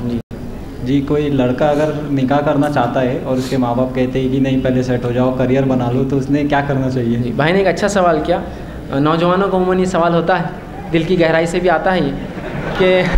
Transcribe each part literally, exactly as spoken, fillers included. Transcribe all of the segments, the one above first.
जी जी, कोई लड़का अगर निकाह करना चाहता है और उसके माँ बाप कहते हैं कि नहीं पहले सेट हो जाओ, करियर बना लो, तो उसने क्या करना चाहिए? जी, भाई ने एक अच्छा सवाल किया। नौजवानों को उमूमन ये सवाल होता है, दिल की गहराई से भी आता है ये कि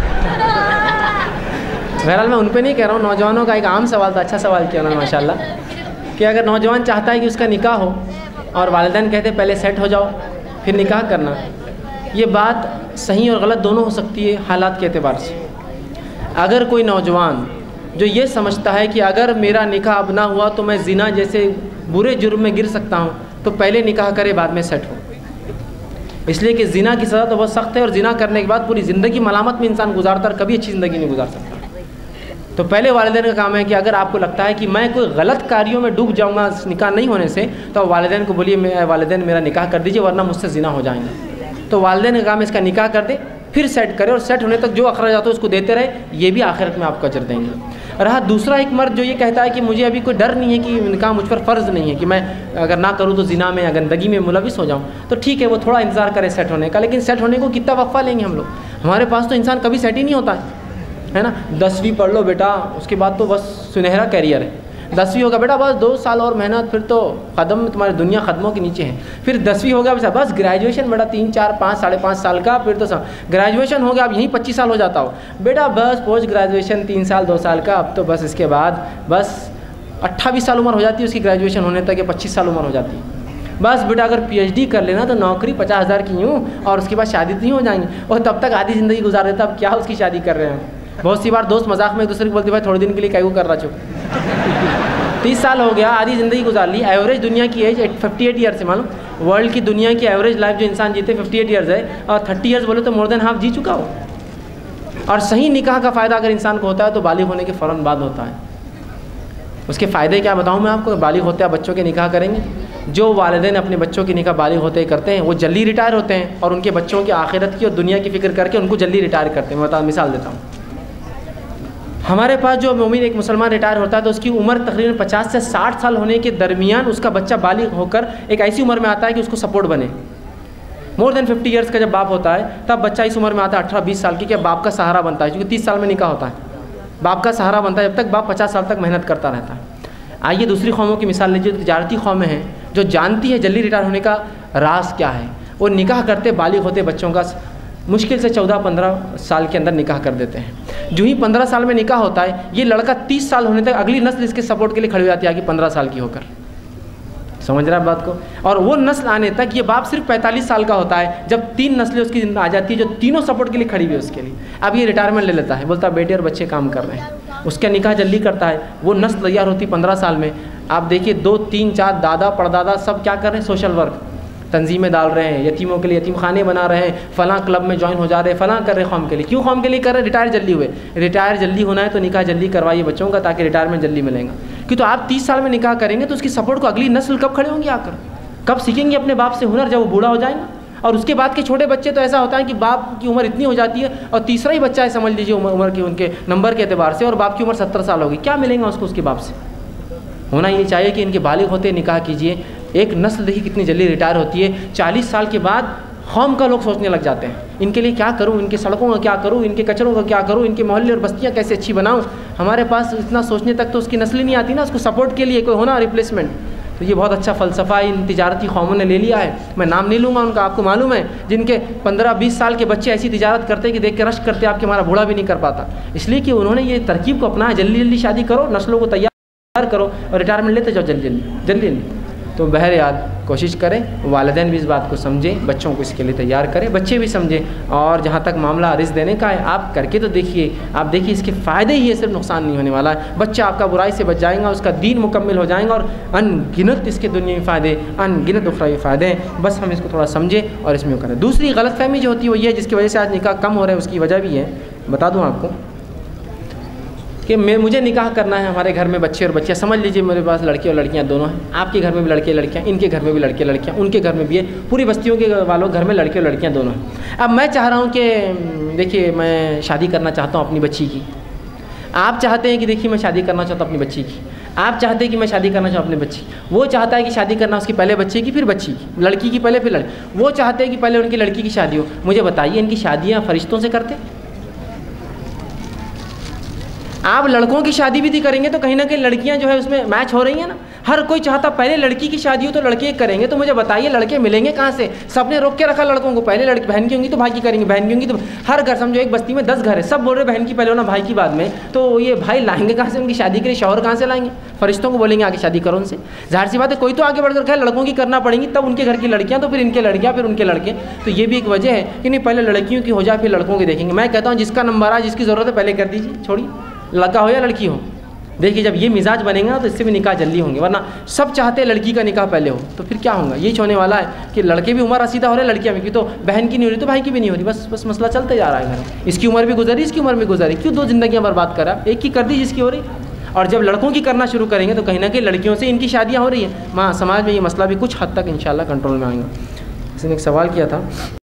बहरहाल मैं उन पे नहीं कह रहा हूँ, नौजवानों का एक आम सवाल था, अच्छा सवाल किया उन्होंने माशाल्लाह, कि अगर नौजवान चाहता है कि उसका निकाह हो और वालिदैन कहते हैं पहले सेट हो जाओ फिर निकाह करना, ये बात सही और गलत दोनों हो सकती है हालात के एतबार से। अगर कोई नौजवान जो ये समझता है कि अगर मेरा निकाह अब ना हुआ तो मैं ज़िना जैसे बुरे जुर्म में गिर सकता हूँ, तो पहले निकाह करे बाद में सेट हो, इसलिए कि ज़िना की सज़ा तो बहुत सख्त है और ज़िना करने के बाद पूरी ज़िंदगी मलामत में इंसान गुजारता और कभी अच्छी ज़िंदगी नहीं गुजार सकता। तो पहले वालिदैन का काम है कि अगर आपको लगता है कि मैं कोई गलत कार्यों में डूब जाऊंगा निकाह नहीं होने से, तो वालिदैन को बोलिए मैं वालिदैन मेरा निकाह कर दीजिए वरना मुझसे ज़िना हो जाएंगे। तो वालिदैन का काम है इसका निकाह कर दे, फिर सेट करे और सेट होने तक जो अखराजात हो उसको देते रहे, ये भी आखिरत में आपको अजर देंगे। रहा दूसरा एक मर्द जो ये कहता है कि मुझे अभी कोई डर नहीं है कि निकाह मुझ पर फ़र्ज़ नहीं है कि मैं अगर ना करूँ तो ज़िना में या गंदगी में मुलविस हो जाऊँ, तो ठीक है वो थोड़ा इंतज़ार करे सेट होने का, लेकिन सेट होने को कितना वक्फ़ा लेंगे हम लोग? हमारे पास तो इंसान कभी सेट ही नहीं होता है, है ना। दसवीं पढ़ लो बेटा, उसके बाद तो बस सुनहरा कैरियर है। दसवीं होगा बेटा बस दो साल और मेहनत, फिर तो कदम तुम्हारी दुनिया कदमों के नीचे है। फिर दसवीं हो गया बेटा बस ग्रेजुएशन बेटा तीन चार पाँच साढ़े पाँच साल का, फिर तो ग्रेजुएशन हो गया, अब यहीं पच्चीस साल हो जाता हो बेटा, बस पोस्ट ग्रेजुएशन तीन साल दो साल का, अब तो बस इसके बाद बस अट्ठाईस साल उम्र हो जाती है उसकी ग्रेजुएशन होने तक, या पच्चीस साल उम्र हो जाती है। बस बेटा अगर पीएचडी कर लेना तो नौकरी पचास हज़ार की यूँ, और उसके बाद शादी नहीं हो जाएंगी, और तब तक आधी ज़िंदगी गुजार देता, अब क्या उसकी शादी कर रहे हैं। बहुत सी बार दोस्त मजाक में एक दूसरे को बोलते भाई थोड़े दिन के लिए क्या कर रहा छो, तीस साल हो गया, आधी ज़िंदगी गुजार ली। एवरेज दुनिया की एज फिफ्टी एट ईयर्स है, मालूम वर्ल्ड की दुनिया की एवरेज लाइफ जो इंसान जीते फिफ्टी एट ईयर्स है, और थर्टी ईयर्स बोले तो मोर देन हाफ जी चुका हो। और सही निकाह का फ़ायदा अगर इंसान को होता है तो बालिग होने के फ़ौरन बाद होता है। उसके फ़ायदे क्या बताऊँ मैं आपको? बालिग होते हैं बच्चों के निकाह करेंगे, जो वालिदैन अपने बच्चों की निकाह बालिग होते ही करते हैं वो जल्दी रिटायर होते हैं, और उनके बच्चों की आखिरत की और दुनिया की फ़िक्र करके उनको जल्दी रिटायर करते हैं। मैं बता मिसाल देता हूँ, हमारे पास जो मोमिन एक मुसलमान रिटायर होता है तो उसकी उम्र तकरीबन पचास से साठ साल होने के दरमियान उसका बच्चा बालिग होकर एक ऐसी उम्र में आता है कि उसको सपोर्ट बने। मोर देन फिफ्टी ईयर्स का जब बाप होता है तब बच्चा इस उम्र में आता है अठारह बीस साल की, कि बाप का सहारा बनता है, क्योंकि तीस साल में निकाह होता है, बाप का सहारा बनता है जब तक बाप पचास साल तक मेहनत करता रहता है। आइए दूसरी कौमों की मिसाल लीजिए, तजारती कौमें हैं जो जानती है जल्दी रिटायर होने का राज क्या है, वो निकाह करते बालिग होते बच्चों का मुश्किल से चौदह पंद्रह साल के अंदर निकाह कर देते हैं। जो ही पंद्रह साल में निकाह होता है, ये लड़का तीस साल होने तक अगली नस्ल इसके सपोर्ट के लिए खड़ी हो जाती है आगे पंद्रह साल की होकर। समझ रहा है बात को? और वो नस्ल आने तक ये बाप सिर्फ पैंतालीस साल का होता है जब तीन नस्लें उसकी आ जाती है जो तीनों सपोर्ट के लिए खड़ी हुई है उसके लिए। अब ये रिटायरमेंट ले लेता है, बोलता है बेटे और बच्चे काम कर रहे हैं, उसका निकाह जल्दी करता है, वो नस्ल तैयार होती पंद्रह साल में। आप देखिए दो तीन चार दादा परदादा सब क्या कर रहे हैं, सोशल वर्क तंजीमें डाल रहे हैं, यतीमों के लिए यतीम खाने बना रहे हैं, फ़लाँ क्लब में ज्वाइन हो जा रहे हैं, फ़लाँ कर रहे हैं कौम के लिए। क्यों कौम के लिए कर रहे हैं? रिटायर जल्दी हुए। रिटायर जल्दी होना है तो निकाह जल्दी करवाइए बच्चों का, ताकि रिटायरमेंट जल्दी मिलेगा। कि तो आप तीस साल में निकाह करेंगे तो उसकी सपोर्ट को अगली नस्ल कब खड़े होंगी आकर, कब सीखेंगे अपने बाप से हुनर, जब वो बूढ़ा हो जाएगा। और उसके बाद के छोटे बच्चे तो ऐसा होता है कि बाप की उम्र इतनी हो जाती है और तीसरा ही बच्चा है समझ लीजिए उम्र उम्र के उनके नंबर के एतबार से, और बाप की उम्र सत्तर साल होगी, क्या मिलेगा उसको उसके बाप से? होना ये चाहिए कि इनके बालिग होते निकाह कीजिए। एक नस्ल देखिए कितनी जल्दी रिटायर होती है, चालीस साल के बाद कौम का लोग सोचने लग जाते हैं इनके लिए क्या करूं, इनके सड़कों का क्या करूं, इनके कचरों का क्या करूं, इनके मोहल्ले और बस्तियां कैसे अच्छी बनाऊं। हमारे पास इतना सोचने तक तो उसकी नस्ल ही नहीं आती ना, उसको सपोर्ट के लिए कोई होना रिप्लेसमेंट। तो ये बहुत अच्छा फ़लसफ़ा इन तिजारती कौमों ने ले लिया है। मैं नाम नहीं लूँगा उनका, आपको मालूम है जिनके पंद्रह बीस साल के बच्चे ऐसी तिजारत करते हैं कि देख के रश करते हैं आपके हमारा बूढ़ा भी नहीं कर पाता, इसलिए कि उन्होंने ये तरकीब को अपनाया, जल्दी जल्दी शादी करो, नस्लों को तैयार करो और रिटायरमेंट लेते जाओ जल्दी जल्दी जल्दी जल्दी। तो बहरहाल कोशिश करें, वालिदैन भी इस बात को समझें, बच्चों को इसके लिए तैयार करें, बच्चे भी समझें। और जहाँ तक मामला रिस्क देने का है, आप करके तो देखिए, आप देखिए इसके फ़ायदे ही है, सिर्फ नुकसान नहीं होने वाला है। बच्चा आपका बुराई से बच जाएगा, उसका दीन मुकम्मल हो जाएगा, और अनगिनत इसके दुनिया में फ़ायदे, अनगिनत उखरावी फ़ायदे हैं। बस हम इसको थोड़ा समझें और इसमें करें। दूसरी गलतफहमी जो होती है वो ये है, जिसकी वजह से आज निकाह कम हो रहा है, उसकी वजह भी है, बता दूँ आपको कि मैं मुझे निकाह करना है, हमारे घर में बच्चे और बच्चियाँ, समझ लीजिए मेरे पास लड़के और लड़कियाँ दोनों हैं, आपके घर में भी लड़के लड़कियाँ, इनके घर में भी लड़के लड़कियाँ, उनके घर में भी है, पूरी बस्तियों के वालों घर में लड़के और लड़कियाँ दोनों हैं। अब मैं चाह रहा हूँ कि देखिए मैं शादी करना चाहता हूँ अपनी बच्ची की, आप चाहते हैं कि देखिए मैं शादी करना चाहता हूँ अपनी बच्ची की, आप चाहते हैं कि मैं शादी करना चाहूँ अपनी बच्ची, वो चाहता है कि शादी करना उसकी पहले बच्चे की फिर बच्ची की, लड़की की पहले फिर लड़की, वो चाहते हैं कि पहले उनकी लड़की की शादी हो। मुझे बताइए इनकी शादियाँ फरिश्तों से करते? आप लड़कों की शादी भी करेंगे तो कहीं ना कहीं लड़कियां जो है उसमें मैच हो रही हैं ना। हर कोई चाहता पहले लड़की की शादी हो तो लड़के करेंगे, तो मुझे बताइए लड़के मिलेंगे कहाँ से? सबने रोक के रखा लड़कों को, पहले लड़की बहन की होंगी तो भाई की करेंगे, बहन की होंगी तो हर घर, समझो एक बस्ती में दस घर है, सब बोल रहे बहन की पहले होना भाई की बाद में, तो ये भाई लाएंगे कहाँ से उनकी शादी के लिए? शौहर कहाँ से लाएंगे? फरिश्तों को बोलेंगे आगे शादी करो उनसे। जाहिर सी बात है कोई तो आगे बढ़कर कहे लड़कों की करना पड़ेगी, तब उनके घर की लड़कियाँ, तो फिर इनके लड़कियाँ, फिर उनके लड़के। तो ये भी एक वजह है कि नहीं पहले लड़कियों की हो जाए फिर लड़कों की देखेंगे। मैं कहता हूँ जिसका नंबर आए, जिसकी ज़रूरत है पहले कर दीजिए, छोड़िए लड़का हो या लड़की हो। देखिए जब ये मिजाज बनेगा तो इससे भी निकाह जल्दी होंगे, वरना सब चाहते हैं लड़की का निकाह पहले हो, तो फिर क्या होगा? यही होने वाला है कि लड़के भी उम्र रसीदा हो रहे, लड़कियां भी, तो बहन की नहीं हो रही तो भाई की भी नहीं हो रही, बस बस मसला चलते जा रहा है घर में। इसकी उम्र भी गुजरी, इसकी उम्र भी गुजरी, क्यों दो जिंदगियां बर्बाद करा? एक की कर दी जिसकी हो रही। और जब लड़कों की करना शुरू करेंगे तो कहीं ना कहीं लड़कियों से इनकी शादियाँ हो रही हैं। माँ समाज में ये मसला भी कुछ हद तक इंशाल्लाह कंट्रोल में आएगा। किसी ने एक सवाल किया था।